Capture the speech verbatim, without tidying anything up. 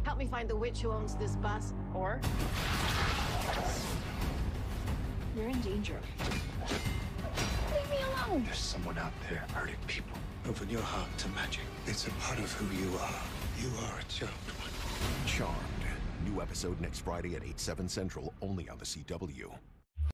Help me find the witch who owns this bus. Or you're in danger. Leave me alone. There's someone out there hurting people. Open your heart to magic. It's a part of who you are. You are a charmed one. Charmed. New episode next Friday at eight, seven Central, only on the C W.